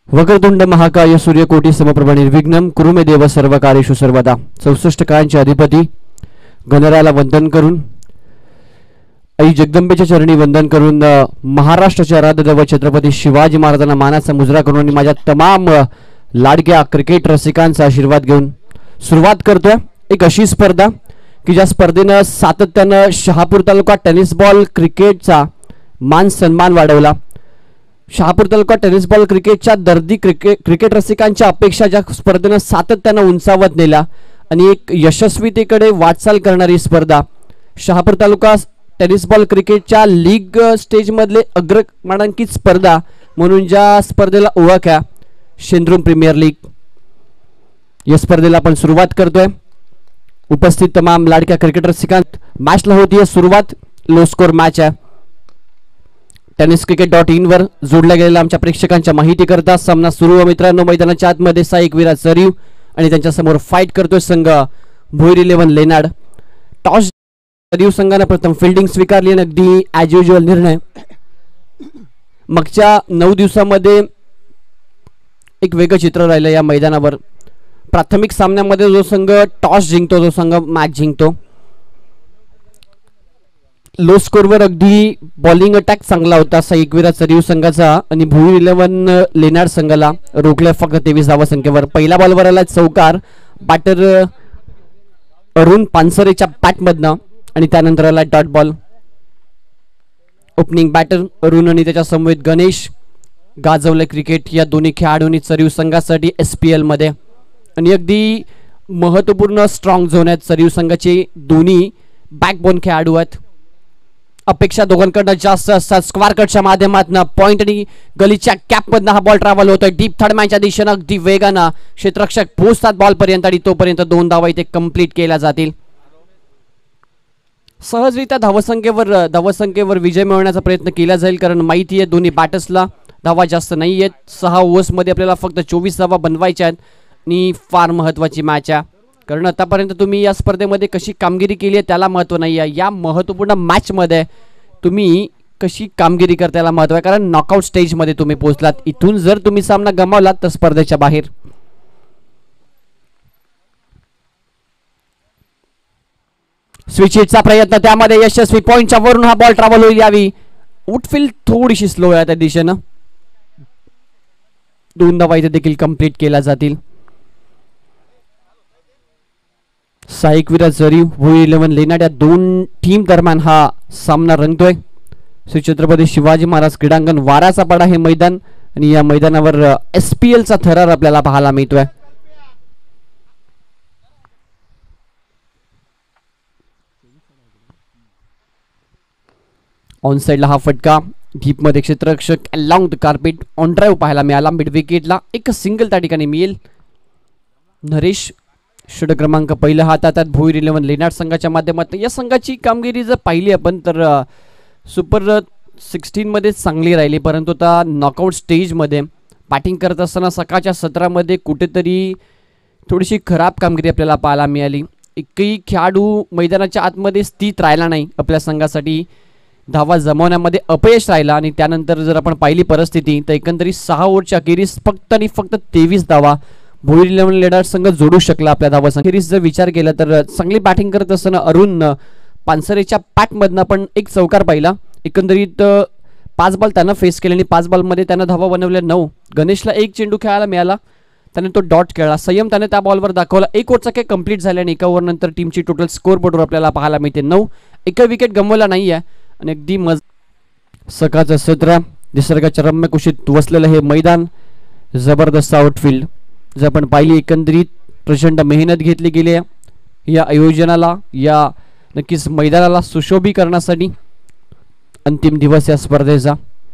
वक्रतुंड महाकाय सूर्यकोटी समप्रभ निर्विघ्नं कुरु मे देव सर्व कार्येषु सर्वदा. 64 काळांचे अधिपती गणरायाला वंदन करून, आई जगदंबेच्या चरणी वंदन करून, महाराष्ट्राच्या आराध्य छत्रपती शिवाजी महाराजांना मानाचा मुजरा करून आणि माझ्या तमाम लाडक्या क्रिकेट रसिकांचा आशीर्वाद घेऊन सुरुवात करतोय एक अशी स्पर्धा की ज्या स्पर्धेनं सातत्यानं शहापूर तालुका टेनिस बॉल क्रिकेटचा मान सन्मान वाढवला. शहापूर तालुका टेनिस बॉल क्रिकेटच्या दर्दी क्रिकेट रसिकांच्या अपेक्षा ज्या स्पर्धेनं सातत्यानं उंचावत नेला आणि एक यशस्वीतेकडे वाटचाल करणारी स्पर्धा शहापूर तालुका टेनिस बॉल क्रिकेटच्या लीग स्टेजमधले अग्रमानांकित स्पर्धा म्हणून ज्या स्पर्धेला ओळख आहे शेंद्रुम प्रीमियर लीग. या स्पर्धेला आपण सुरुवात करतोय. उपस्थित तमाम लाडक्या क्रिकेट रसिकांत मॅचला होतीये सुरुवात. लो स्कोर मॅच आहे. tenniscricket.in वर जोडल्या गेलेल्या आमच्या प्रेक्षकांच्या माहिती करता सामना सुरू. मित्रांनो, मैदानाच्या आतमध्ये साईक विराज सरीव आणि त्यांच्या समोर फाईट करतोय संघ भोईर 11 लेनाड. टॉस सरीव संघाने प्रथम फिल्डिंग स्वीकारली आणि अगदी ॲज युज्युअल निर्णय. मागच्या 9 दिवसामध्ये एक वेगळं चित्र राहिलं या मैदानावर. प्राथमिक सामन्यामध्ये जो संघ टॉस जिंकतो तो संघ मॅच जिंकतो. लो स्कोरवर अगदी बॉलिंग अटॅक चांगला होता साईकविरा सरीव संघाचा आणि भुईर 11 लेनाड संघाला रोखले फक्त 23 धावा संख्येवर. पहिल्या बॉलवर आला चौकार बॅटर अरुण पानसरेच्या बॅटमधनं आणि त्यानंतर आला dot ball. Opening batter Arun आणि त्याच्या समवेत गणेश गाजवले क्रिकेट या दोन्ही खेळाडूंनी सरीव संघासाठी SPL मध्ये आणि अगदी महत्त्वपूर्ण स्ट्रॉंग झोन आहेत. सरीव संघाचे दोन्ही बॅकबोन खेळाडू आहेत. अपेक्षा दोघांकडनं जास्त असतात. स्क्वायर कटच्या माध्यमातून पॉइंट आणि गलीच्या कॅपमधनं हा बॉल ट्रॅव्हल होतोय डीप थर्ड मॅनच्या दिशेनं. अगदी वेगानं क्षेत्ररक्षक पोहोचतात बॉलपर्यंत आणि तोपर्यंत 2 धावा इथे कंप्लीट केल्या जातील. सहजरित्या धावसंख्येवर विजय मिळवण्याचा प्रयत्न केला जाईल कारण माहिती आहे दोन्ही बॅटर्सला धावा जास्त नाही आहेत. 6 ओव्हर्समध्ये आपल्याला फक्त 24 धावा बनवायच्या आहेत आणि फार महत्त्वाची मॅच आहे कारण आतापर्यंत तुम्ही या स्पर्धेमध्ये कशी कामगिरी केली आहे त्याला महत्त्व नाही आहे. या महत्त्वपूर्ण मॅचमध्ये तुम्ही कशी कामगिरी करता याला महत्त्व आहे कारण नॉकआउट स्टेजमध्ये तुम्ही पोहोचलात. इथून जर तुम्ही सामना गमावलात तर स्पर्धेच्या बाहेर. स्विच हिटचा प्रयत्न त्यामध्ये यशस्वी. पॉइंटच्या वरून हा बॉल ट्रॅव्हल होईल यावी. आउटफील्ड थोडीशी स्लो आहे त्या दिशेनं. 2 धावा इथे देखील कंप्लीट केल्या जातील. साईक विराज सरीव भुईर 11 लेनाड या 2 टीम दरम्यान हा सामना रंगतोय. श्री छत्रपती शिवाजी महाराज क्रीडांगण वाराचा पाडा हे मैदान आणि या मैदानावर SPLचा थरार आपल्याला पाहायला मिळतोय. ऑन साइडला हा फटका डीप मध्ये क्षेत्ररक्षक along the carpet on drive पाहायला मिळाला. मिड विकेटला एक सिंगल त्या ठिकाणी मिळेल. नरेश षटक क्रमांक पहिला हातात भुईर 11 लेनाड संघाच्या माध्यमातून. या संघाची कामगिरी जर पाहिली आपण तर सुपर 16 मध्ये चांगली राहिली परंतु आता नॉकआउट स्टेजमध्ये बॅटिंग करत असताना सकाळच्या सत्रामध्ये कुठेतरी थोडीशी खराब कामगिरी आपल्याला पाहायला मिळाली. एकही खेळाडू मैदानाच्या आतमध्ये स्थित राहिला नाही. आपल्या संघासाठी धावा जमवण्यामध्ये अपयश राहिला आणि त्यानंतर जर आपण पाहिली परिस्थिती तर एकंदरीत 6 ओव्हरच्या अखेरीस फक्त आणि फक्त 23 धावा भुईर 11 लेनाड संघ जोडू शकला आपल्या धावा संख्येस. जर विचार केला तर चांगली बॅटिंग करत असताना अरुण पानसरेच्या पॅटमधनं आपण एक चौकार पाहिला. एकंदरीत 5 बॉल त्यानं फेस केले आणि 5 बॉलमध्ये त्यानं धावा बनवल्या 9. गणेशला 1 चेंडू खेळायला मिळाला त्याने तो डॉट खेळला. संयम त्याने त्या बॉलवर दाखवला. 1 ओव्हरचा काही कंप्लीट झाला आणि 1 ओव्हरनंतर टीमची टोटल स्कोर बोर्डवर आपल्याला पाहायला मिळते 9. एक विकेट गमवला नाही आहे आणि अगदी सकाळचं सत्र निसर्गाच्या रम्य कुशीत वसलेलं हे मैदान. जबरदस्त आउटफील्ड जर आपण पाहिली एकंदरीत प्रचंड मेहनत घेतली गेली आहे या आयोजनाला, या नक्कीच मैदानाला सुशोभी करण्यासाठी. अंतिम दिवस या स्पर्धेचा.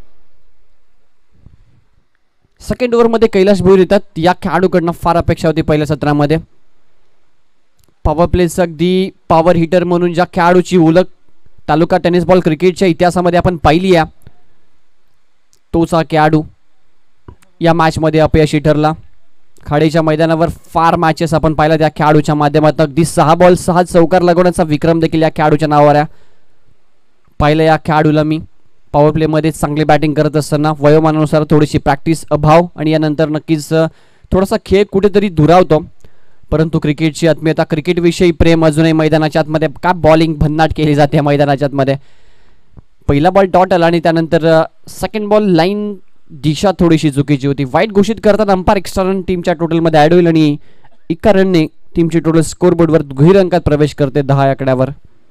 सेकंड ओव्हरमध्ये कैलाश भोईर येतात. या खेळाडूकडनं फार अपेक्षा होती पहिल्या सत्रामध्ये. पॉवर प्लेचं अगदी पॉवर हिटर म्हणून ज्या खेळाडूची ओळख तालुका टेनिस बॉल क्रिकेटच्या इतिहासामध्ये आपण पाहिली आहे तोच हा खेळाडू या मॅचमध्ये अपयशी ठरला. खाडीच्या मैदानावर फार मॅचेस आपण पाहिल्या त्या खेळाडूच्या माध्यमातून. अगदी 6 बॉल 6 चौकार लागवण्याचा विक्रम देखील या खेळाडूच्या नावावर आहे. पाहिलं या खेळाडूला मी पॉवर प्लेमध्ये चांगली बॅटिंग करत असताना वयोमानानुसार थोडीशी प्रॅक्टिस अभाव आणि यानंतर नक्कीच थोडासा खेळ कुठेतरी दुरावतो, परंतु क्रिकेटची आत्मीयता, क्रिकेटविषयी प्रेम अजूनही मैदानाच्या आतमध्ये का बॉलिंग भन्नाट केली जाते मैदानाच्या आतमध्ये. पहिला बॉल डॉट आला आणि त्यानंतर सेकंड बॉल लाईन दिशा थोडीशी चुकीची होती. वाईट घोषित करताना अंपायर एक्स्ट्रा रन टीमच्या टोटलमध्ये ॲड होईल आणि एका रनने टीमची टोटल स्कोरबोर्डवर दुहेरी अंकात प्रवेश करते 10 आकड्यावर.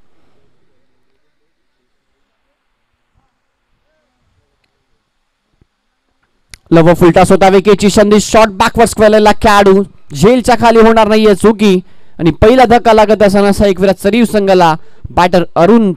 लव फुलटास होता, विकेटची संधी, शॉट बॅकवर्ड स्क्वेअरला खेळाडू झेलच्या खाली होणार नाहीये चुकी आणि पहिला धक्का लागत असताना एक विराट सरीव संघाला बॅटर अरुण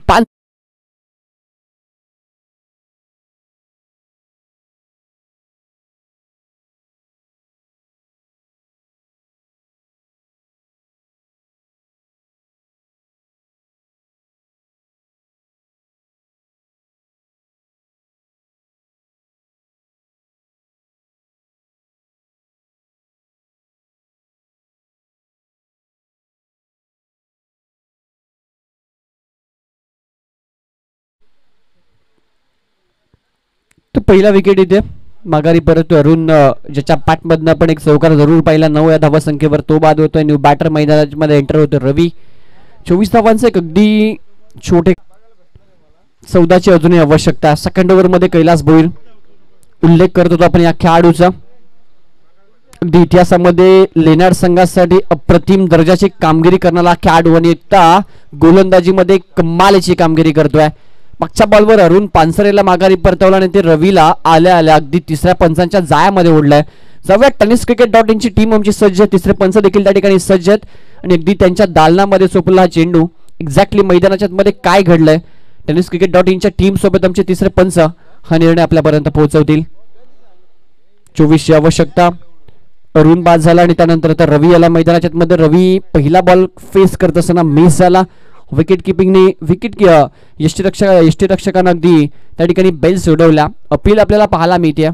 तो पहिला विकेट इथे माघारी परत अरुण ज्याच्या पॅटमधनं आपण एक चौकार जरूर पाहिला 9 या धावसंख्येवर तो बाद होतोय. न्यू बॅटर मैदानामध्ये एंटर होतो रवी. 24 धावांचे एक अगदी छोटे 14ची अजूनही आवश्यकता. सेकंड ओव्हरमध्ये कैलास भोईर उल्लेख करत होतो आपण या खेळाडूचा. अगदी इतिहासामध्ये लेनार्ड संघासाठी अप्रतिम दर्जाची कामगिरी करणारा खेळाडू आणि एकटा गोलंदाजीमध्ये कमालीची कामगिरी करतोय. मागच्या बॉलवर अरुण पानसरेला माघारी परतवला आणि ते रवीला आल्या आल्या अगदी तिसऱ्या पंचांच्या जाळ्यामध्ये ओढलाय. जाऊया tenniscricket.in ची टीम आमची सज्ज आहे. तिसरे पंच देखील त्या ठिकाणी सज्ज आहेत आणि अगदी त्यांच्या दालनामध्ये चोपला हा चेंडू. एक्झॅक्टली मैदानाच्या मध्ये काय घडलंय tenniscricket.in च्या टीम सोबत आमचे तिसरे पंच हा निर्णय आपल्यापर्यंत पोहोचवतील. 24ची आवश्यकता. अरुण बाद झाला आणि त्यानंतर आता रवी आला मैदानाच्या मध्ये. रवी पहिला बॉल फेस करत असताना मिस झाला. विकेट किपिंगने यष्टीरक्षकांना अगदी त्या ठिकाणी बेल्स उडवल्या. अपील आपल्याला पाहायला मिळते.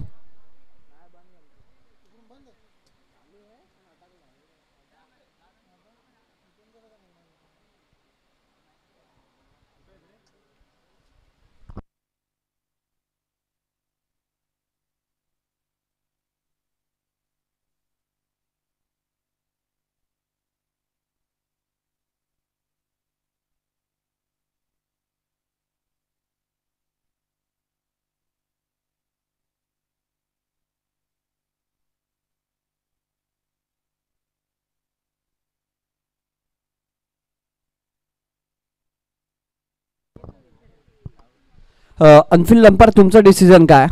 अनफिल्ड अंपायर तुमचं डिसिजन काय?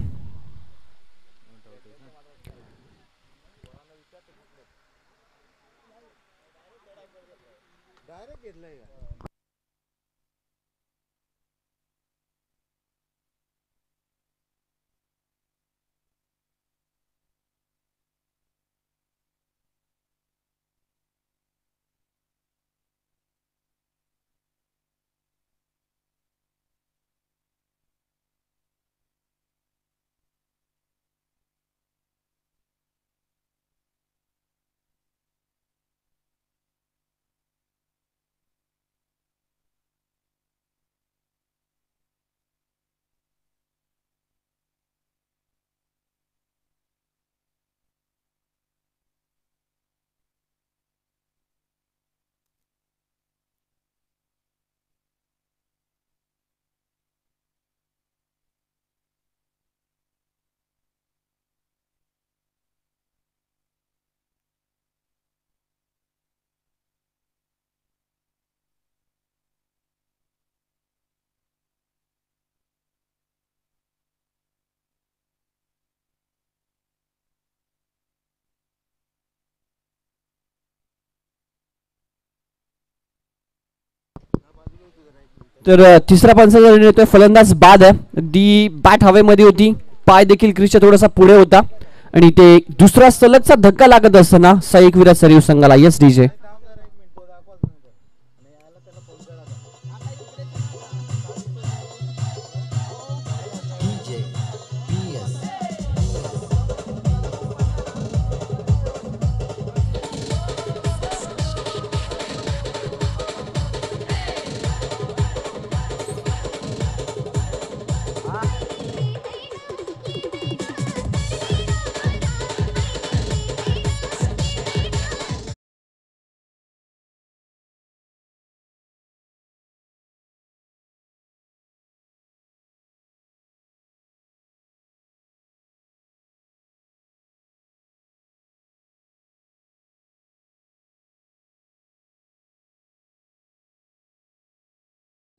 तर तिसरा पंचाचा निर्णय येतोय. फलंदाज बाद आहे. अगदी बॅट हवेमध्ये होती, पाय देखील क्रीजच्या थोडासा पुढे होता आणि ते दुसरा सलगचा धक्का लागत असताना एक विराट सरीव संघाला. Yes DJ.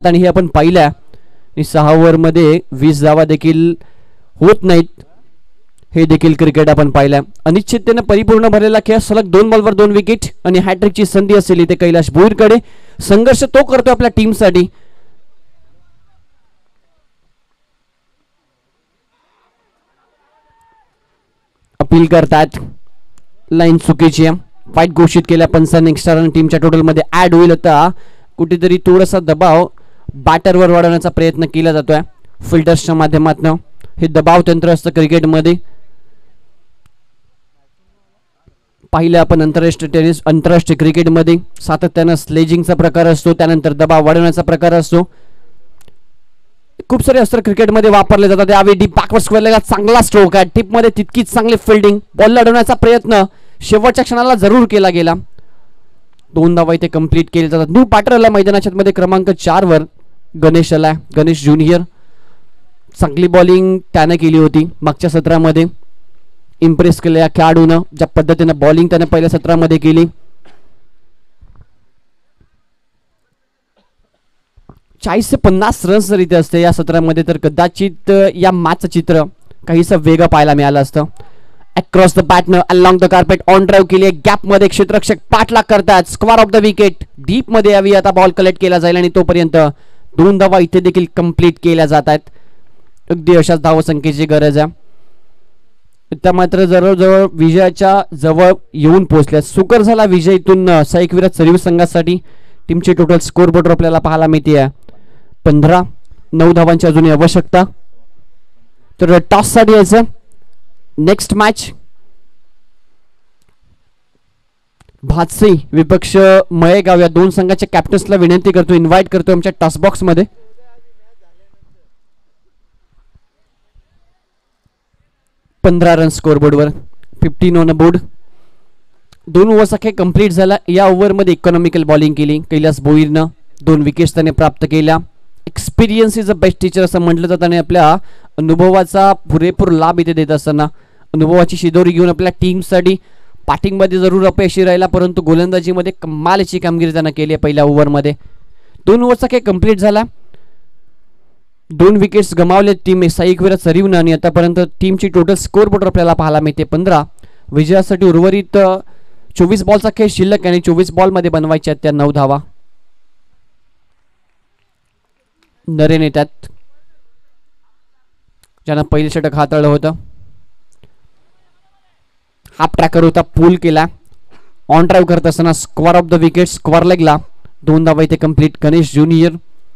आणि हे आपण पाहिलं आणि 6 ओव्हरमध्ये 20 धावा देखील होत नाहीत, हे देखील क्रिकेट आपण पाहिलं. अनिश्चिततेने परिपूर्ण भरलेला खेळ, सलग 2 बॉलवर 2 विकेट आणि हॅट्रिकची संधी असेल इथे कैलाश भोईरकडे. संघर्ष तो करतो आपल्या टीमसाठी. अपील करतात, लाईन चुकीची आहे, फाईट घोषित केल्या पंचांनी. एक्स्ट्रा रन टीमच्या टोटलमध्ये ऍड होईल. आता कुठेतरी थोडासा दबाव बॅटरवर वाढवण्याचा प्रयत्न केला जातोय फिल्डर्सच्या माध्यमातून. हे दबाव तंत्र असतं क्रिकेटमध्ये. पाहिलं आपण आंतरराष्ट्रीय क्रिकेटमध्ये सातत्यानं स्लेजिंगचा प्रकार असतो, त्यानंतर दबाव वाढवण्याचा प्रकार असतो. खूप सारे अस्त्र क्रिकेटमध्ये वापरले जातात. यावेळी डीप बॅकवर्ड स्क्वेअरला चांगला स्ट्रोक आहे, टिपमध्ये तितकीच चांगली फिल्डिंग, बॉल लढवण्याचा प्रयत्न शेवटच्या क्षणाला जरूर केला गेला. 2 धावा इथे कंप्लीट केले जातात. न्यू बॅटर आला मैदानाच्या मध्ये क्रमांक 4 वर गणेश आलाय, गणेश ज्युनियर. चांगली बॉलिंग त्याने केली होती मागच्या सत्रामध्ये, इम्प्रेस केलं या खेळाडूनं. ज्या पद्धतीने बॉलिंग त्याने पहिल्या सत्रामध्ये केली, 40 ते 50 रन्स जर इथे असते या सत्रामध्ये तर कदाचित या मॅचचं चित्र काहीसं वेगळं पाहायला मिळालं असतं. अक्रॉस द बॅटनं along the carpet on drive केली, गॅप मध्ये क्षेत्ररक्षक पाठलाग करतात. Square off the wicket, deep मध्ये यावी आता बॉल कलेक्ट केला जाईल आणि तोपर्यंत 2 धावा इथे देखील कंप्लीट केल्या जात आहेत. अगदी अशाच धावसंख्येची गरज आहे. त्या मात्र जवळजवळ विजयाच्या जवळ येऊन पोहोचल्या. सुकर झाला विजय इथून साईकविराज सरीव संघासाठी. टीमची टोटल स्कोर बोर्डवर आपल्याला पाहायला मिळते 15. 9 धावांची अजूनही आवश्यकता. तर टॉस साठी यायचं नेक्स्ट मॅच. भातसे विपक्ष मळेगाव या 2 संघाच्या कॅप्टन्सला विनंती करतो, इन्व्हाइट करतो आमच्या टॉस बॉक्स मध्ये. पंधरा रन स्कोर बोर्डवर, 15 ऑन बोर्ड. 2 ओव्हरचा खेळ कंप्लीट झाला. या ओव्हरमध्ये इकॉनॉमिकल बॉलिंग केली कैलास भोईरनं. 2 विकेट्स त्याने प्राप्त केल्या. Experience is a best teacher असं म्हटलं जातं आणि आपल्या अनुभवाचा पुरेपूर लाभ इथे देत असताना अनुभवाची शिदोरी घेऊन आपल्या टीमसाठी बॅटिंगमध्ये जरूर अपयशी राहिला, परंतु गोलंदाजीमध्ये कमालीची कामगिरी त्यानं केली आहे पहिल्या ओव्हरमध्ये. 2 ओव्हरचा खेळ कंप्लीट झाला. 2 विकेट्स गमावले टीम साईकविराज सरीवनं आणि आतापर्यंत टीमची टोटल स्कोर बोर्ड आपल्याला पाहायला मिळते 15. विजयासाठी उर्वरित 24 बॉलचा खेळ शिल्लक आणि 24 बॉलमध्ये बनवायच्या त्या 9 धावा. नरेन येतात, ज्यानं पहिलं षटक हाताळलं होतं. हाफ ट्रॅकर होता, पूल केला. ऑन ड्राईव्ह करत असताना square off the wicket, square लेगला 2 धावा इथे कंप्लीट. गणेश ज्युनियर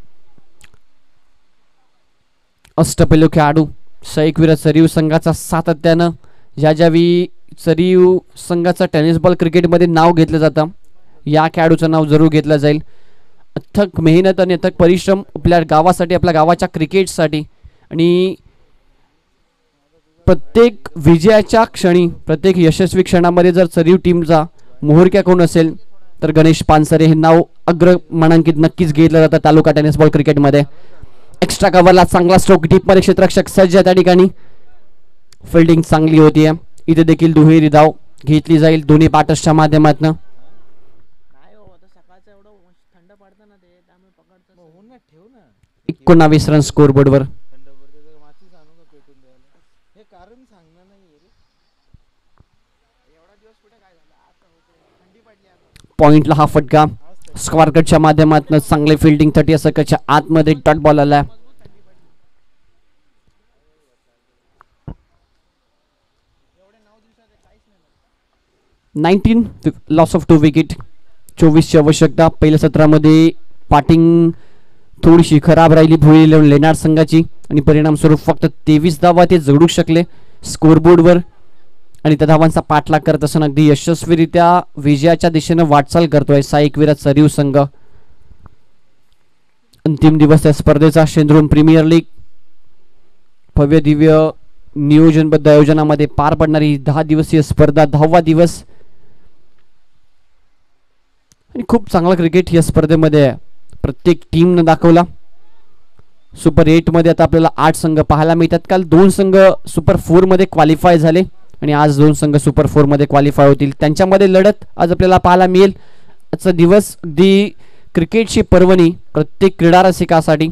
अष्टपैलू खेळाडू साईकविराज सरीव संघाचा सातत्यानं ज्यावेळी सरीव संघाचा टेनिस बॉल क्रिकेटमध्ये नाव घेतलं जातं, या खेळाडूचं नाव जरूर घेतलं जाईल. अथक मेहनत आणि अथक परिश्रम आपल्या गावासाठी, आपल्या गावाच्या क्रिकेटसाठी आणि प्रत्येक विजयाच्या क्षणी, प्रत्येक यशस्वी क्षणामध्ये जर सरीव टीमचा मोहरक्या कोण असेल तर गणेश पानसरे हे नाव अग्रमानांकित नक्कीच घेतलं जातं तालुका टेनिस बॉल क्रिकेटमध्ये. एक्स्ट्रा कव्हरला चांगला स्ट्रोक, डीप मध्ये क्षेत्ररक्षक सज्ज त्या ठिकाणी. फिल्डिंग चांगली होती. इथे देखील दुहेरी धाव घेतली जाईल दोन्ही बॅटर्सच्या माध्यमातून. 19 रन स्कोर बोर्डवर. पॉइंटला हा फटका स्क्वेअर कटच्या माध्यमातून चांगले फिल्डिंग 30 सकच्या आतमध्ये डॉट बॉल आला. Loss of 2 wicket. 24 ची आवश्यकता. पहिल्या सत्रामध्ये बॅटिंग थोडीशी खराब राहिली भोईर लेनार्ड संघाची आणि परिणामस्वरूप फक्त 23 धावा ते जोडू शकले स्कोरबोर्डवर आणि त्या धावांचा पाठलाग करत असताना अगदी यशस्वीरित्या विजयाच्या दिशेने वाटचाल करतोय साईकविराज सरीव संघ. अंतिम दिवस या स्पर्धेचा. शेंद्रोन प्रीमियर लीग भव्य दिव्य नियोजनबद्ध आयोजनामध्ये पार पडणारी 10 दिवसीय स्पर्धा, 10वा दिवस आणि खूप चांगला क्रिकेट या स्पर्धेमध्ये प्रत्येक टीमने दाखवला. सुपर 8 मध्ये आता आपल्याला 8 संघ पाहायला मिळतात. काल 2 संघ सुपर 4 मध्ये क्वालिफाय झाले आणि आज 2 संघ सुपर 4 मध्ये क्वालिफाय होतील. त्यांच्यामध्ये लढत आज आपल्याला पाहायला मिळेल. आजचा दिवस अगदी क्रिकेटची पर्वणी प्रत्येक क्रीडा रसिकासाठी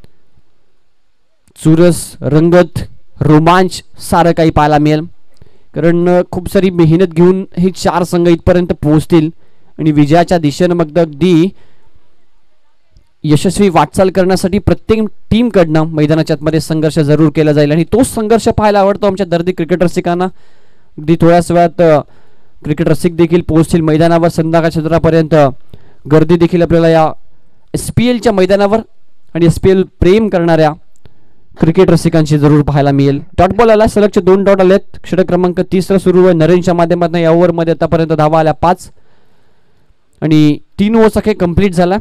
चुरस, रंगत, रोमांच सारं काही पाहायला मिळेल. कारण खूप सारी मेहनत घेऊन हे 4 संघ इथपर्यंत पोहोचतील आणि विजयाच्या दिशेनं मग अगदी यशस्वी वाटचाल करण्यासाठी प्रत्येक टीमकडनं मैदानाच्या आतमध्ये संघर्ष जरूर केला जाईल आणि तोच संघर्ष पाहायला आवडतो आमच्या दर्दी क्रिकेट रसिकांना. अगदी थोड्याच वेळात क्रिकेट रसिक देखील पोहोचतील मैदानावर. संध्याकाळच्या सत्रापर्यंत गर्दी देखील आपल्याला या SPLच्या मैदानावर आणि SPL प्रेम करणाऱ्या क्रिकेट रसिकांची जरूर पाहायला मिळेल. डॉट बॉल आला, सलगचे 2 डॉट आलेत. षटक क्रमांक 30 सुरू आहे. नरेनच्या माध्यमातून या ओव्हरमध्ये आतापर्यंत धावा आल्या 5 आणि 3 ओव्हर्स अखे कंप्लीट झाला.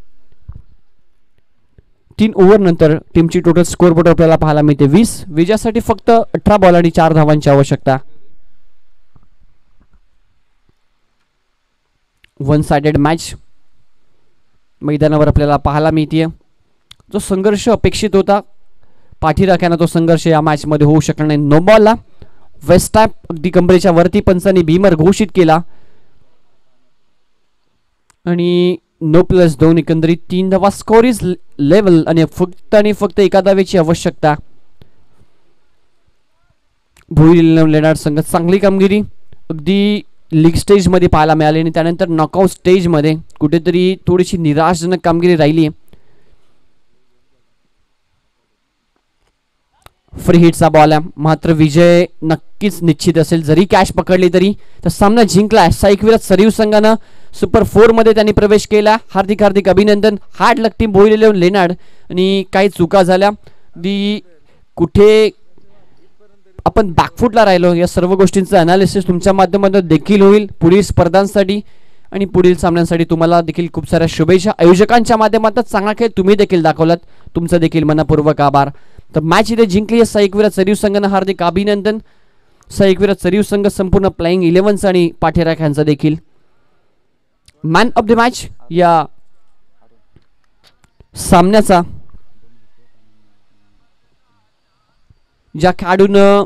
3 ओव्हर नंतर टीमची टोटल स्कोर बोर्ड आपल्याला पाहायला मिळते 20. विजयासाठी फक्त 18 बॉल आणि 4 धावांची आवश्यकता. 1 साइडेड मॅच मैदानावर आपल्याला पाहायला मिळते. जो संघर्ष अपेक्षित होता पाठीराख्यानं तो संघर्ष या मॅच मध्ये होऊ शकणार नाही. नो बॉलला वेस्टॅप अगदी कंबरेच्या वरती पंचांनी भीमर घोषित केला आणि नो +2 एकंदरीत 3 धावा. स्कोर इज लेवल आणि फक्त एका धावेची आवश्यकता. भोईर लेनार्ड संघ चांगली कामगिरी अगदी लीग स्टेज मध्ये पाहायला मिळाली आणि त्यानंतर नॉकआउट स्टेज मध्ये कुठेतरी थोडीशी निराशजनक कामगिरी राहिली. फ्री हिटचा बॉल आहे, मात्र विजय नक्कीच निश्चित असेल. जरी कॅच पकडली तरी तर सामना जिंकला. साईकविरात सरीव संघानं सुपर 4 मध्ये त्यांनी प्रवेश केला. हार्दिक हार्दिक अभिनंदन. Hard luck team Bhoir Leonard आणि काही चुका झाल्या. कुठे आपण बॅकफुटला राहिलो या सर्व गोष्टींचं अनालिसिस तुमच्या माध्यमातून देखील होईल पुढील स्पर्धांसाठी आणि पुढील सामन्यांसाठी. तुम्हाला देखील खूप साऱ्या शुभेच्छा. आयोजकांच्या माध्यमातून चांगला खेळ तुम्ही देखील दाखवलात, तुमचं देखील मनपूर्वक आभार. तर मॅच इथे जिंकली आहे साईकविरात सरीव संघानं. हार्दिक अभिनंदन. साईकविरात सरीव संघ संपूर्ण प्लेइंग 11 आणि पाठीराख्यांचा देखील. मॅन ऑफ द मॅच या सामन्याचा ज्या खेळाडूनं